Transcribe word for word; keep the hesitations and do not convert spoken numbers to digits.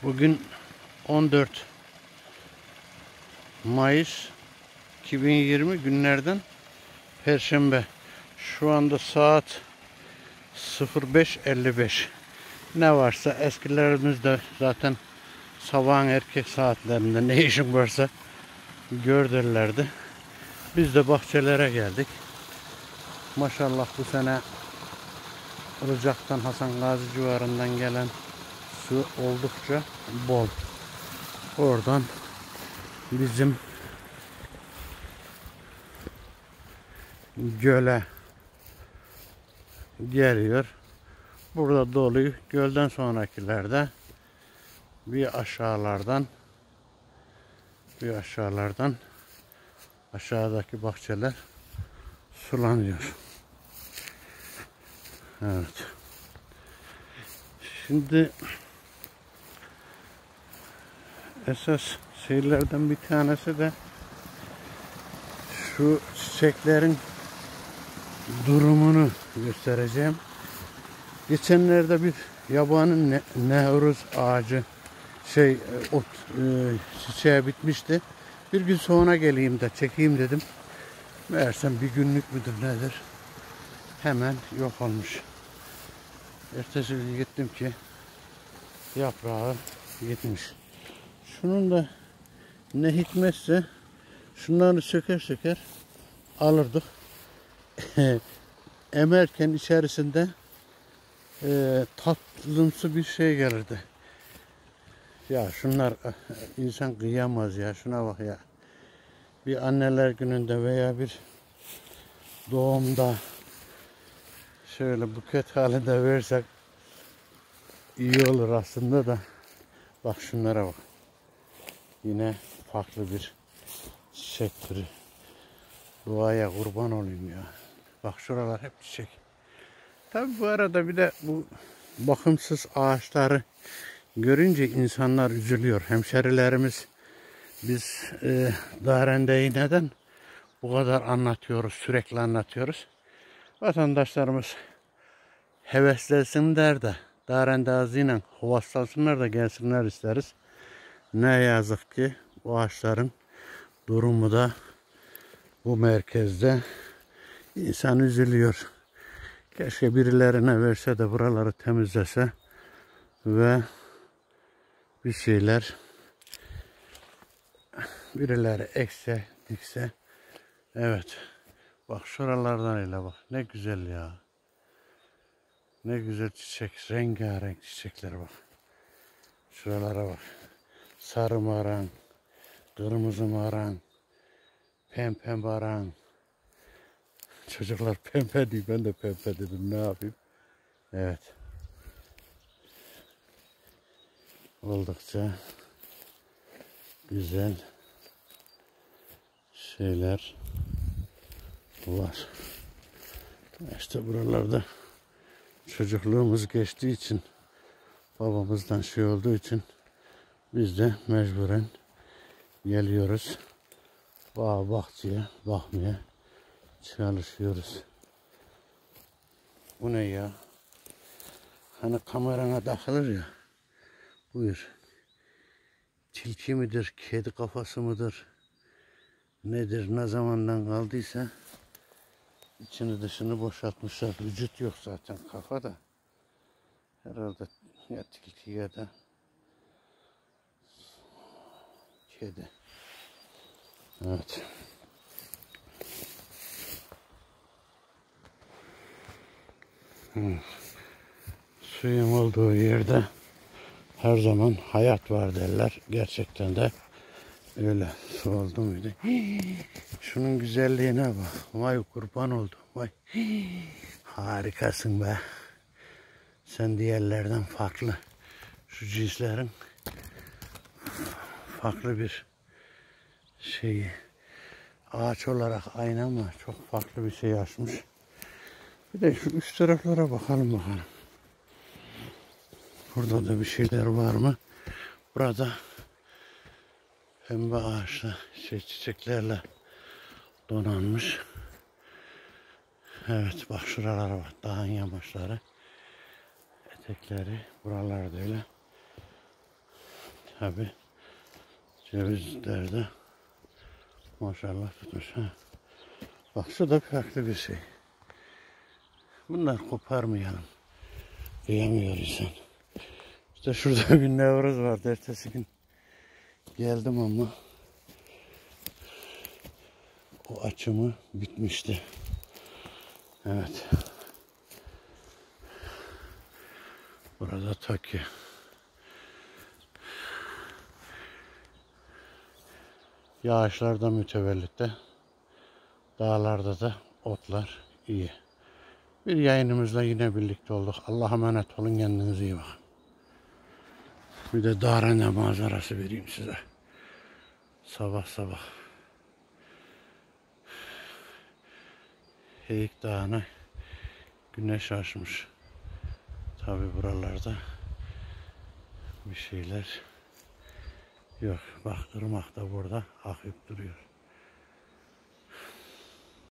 Bugün on dört Mayıs iki bin yirmi günlerden Perşembe. Şu anda saat sıfır beş elli beş. Ne varsa eskilerimizde zaten sabahın erkek saatlerinde ne işin varsa gördürlerdi. Biz de bahçelere geldik. Maşallah bu sene Ilıcak'tan Hasan Gazi civarından gelen su oldukça bol. Oradan bizim göle geliyor. Burada doluyor. Gölden sonrakilerde bir aşağılardan bir aşağılardan aşağıdaki bahçeler sulanıyor. Evet. Şimdi esas şeylerden bir tanesi de şu çiçeklerin durumunu göstereceğim. Geçenlerde bir yabani ne nehruz ağacı şey ot e, çiçeğe bitmişti. Bir gün sonra geleyim de çekeyim dedim. Meğersem bir günlük müdür nedir? Hemen yok olmuş. Ertesi gün gittim ki yaprağı gitmiş. Şunun da ne hikmetse şunları söker söker alırdık. Emerken içerisinde e, tatlımsı bir şey gelirdi. Ya şunlar insan kıyamaz ya. Şuna bak ya. Bir anneler gününde veya bir doğumda şöyle buket halinde versek iyi olur aslında da. Bak şunlara bak. Yine farklı bir çiçek türü. Doğaya kurban olayım ya. Bak şuralar hep çiçek. Tabi bu arada bir de bu bakımsız ağaçları görünce insanlar üzülüyor. Hemşerilerimiz biz e, Darende'yi neden bu kadar anlatıyoruz, sürekli anlatıyoruz. Vatandaşlarımız heveslensin der de Darende ağzıyla havaslasınlar da gelsinler isteriz. Ne yazık ki bu ağaçların durumu da bu merkezde insan üzülüyor. Keşke birilerine verse de buraları temizlese ve bir şeyler birileri ekse, dikse. Evet. Bak şuralardan ile bak. Ne güzel ya. Ne güzel çiçek. Rengarenk çiçekler bak. Şuralara bak. Sarı maran, kırmızı maran, pembe maran. Çocuklar pembe diyor. Ben de pembe dedim. Ne yapayım? Evet. Oldukça güzel şeyler var. İşte buralarda çocukluğumuz geçtiği için, babamızdan şey olduğu için biz de mecburen geliyoruz. Bağ bahçeye bakmaya çalışıyoruz. Bu ne ya? Hani kamerana takılır ya. Buyur. Tilki midir, kedi kafası mıdır? Nedir, ne zamandan kaldıysa içini dışını boşaltmışlar. Vücut yok zaten, kafa da. Herhalde ya tilki ya da kedi. Evet. Hmm. Suyun olduğu yerde her zaman hayat var derler. Gerçekten de öyle. Su oldu muydu? Hii, şunun güzelliğine bak. Vay kurban oldum. Vay. Hii, harikasın be. Sen diğerlerden farklı. Şu cinslerin farklı bir şeyi. Ağaç olarak aynı ama çok farklı bir şey açmış. Bir de şu üst taraflara bakalım bakalım. Burada da bir şeyler var mı? Burada pembe ağaçla şey çiçeklerle donanmış. Evet bak şuralara bak. Dağın yamaçları. Etekleri. Buralarda öyle. Tabi cevizler de maşallah tutmuş. Ha. Bak şu da farklı bir şey. Bunlar koparmayalım. Kıyamıyor insan. İşte şurada bir Nevruz vardı. Ertesi gün geldim ama o açımı bitmişti. Evet. Burada Taki. Yağışlarda mütevellit de dağlarda da otlar iyi. Bir yayınımızla yine birlikte olduk. Allah'a emanet olun, kendinize iyi bakın. Bir de Darende manzarası vereyim size. Sabah sabah. Heyik Dağı'na güneş açmış. Tabi buralarda bir şeyler yok. Bak ırmak da burada akıp duruyor.